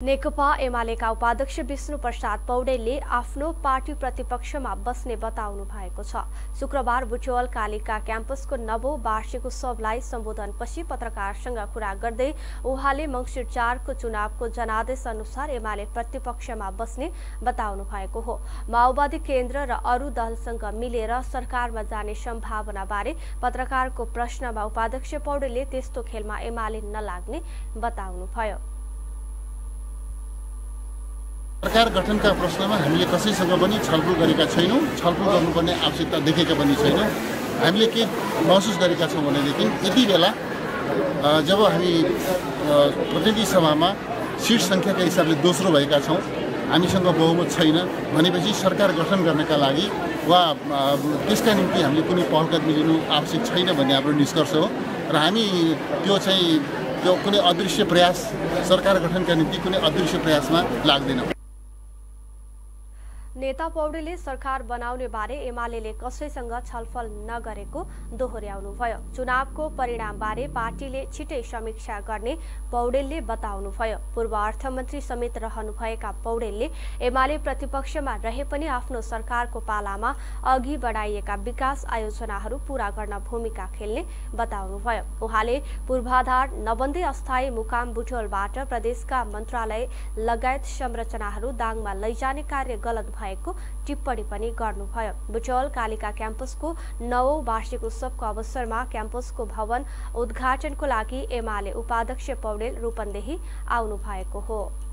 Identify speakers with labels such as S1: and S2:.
S1: नेकपा एमालेका उपाध्यक्ष विष्णु प्रसाद पौडेलले आफ्नो पार्टी प्रतिपक्षमा बस्ने बताउनु भएको छ। शुक्रबार बुटवल कालिका क्याम्पसको नवौं वार्षिक उत्सवलाई सम्बोधनपछि पत्रकारसँग कुरा गर्दै उहाँले मंसिर 4 को चुनावको जनादेश अनुसार एमाले प्रतिपक्षमा बस्ने बताउनु भएको हो। माओवादी केन्द्र र अरू दलसँग मिलेर सरकारमा जाने सम्भावना बारे पत्रकारको प्रश्नमा उपाध्यक्ष पौडेलले त्यस्तो खेलमा एमाले नलाग्ने बताउनुभयो।
S2: सरकार गठनका प्रश्नमा हामीले कसैसँग पनि छलफल गरेका छैनौं, छलफल गर्नुपर्ने आवश्यकता देखेका पनि छैनौं। हामीले के महसुस गरेका छौं भनेदेखि यति बेला जब हामी प्रतिनिधि सभामा सीट संख्याका हिसाबले दोस्रो भएका छौं, हामीसँग बहुमत छैन भनेपछि सरकार गठन गर्नका लागि वा त्यसका निम्ति हामीले कुनै पहल कदमी लिनु आवश्यक छैन भन्ने हाम्रो निष्कर्ष हो र हामी त्यो कुनै अदृश्य प्रयास सरकार गठनका निम्ति कुनै अदृश्य प्रयासमा लाग्दैनौं।
S1: नेता पौडेलले सरकार बनाउने बारे एमालेले कसैसँग छलफल नगरेको दोहोर्याउनुभयो। चुनावको परिणाम बारे पार्टीले छिटै समीक्षा गर्ने पौडेलले बताउनुभयो। पूर्व अर्थमन्त्री समेत रहनुभएका पौडेलले एमाले प्रतिपक्षमा रहे पनि आफ्नो सरकारको पालामा अघि बढाइएका विकास आयोजनाहरू पूरा गर्न भूमिका खेल्ने बताउनुभयो। उहाँले पूर्वाधार नबन्दै अस्थायी मुकाम बुटवलबाट प्रदेशका मन्त्रालय लगायत संरचनाहरू दाङमा लैजाने कार्य गलत भएको टिप्पणी पनि गर्नुभयो। बुटवल कालिका क्याम्पसको नवौं वार्षिक उत्सवको अवसरमा क्याम्पसको भवन उद्घाटनको लागि एमाले उपाध्यक्ष पौडेल रूपन्देही आउनु भएको हो।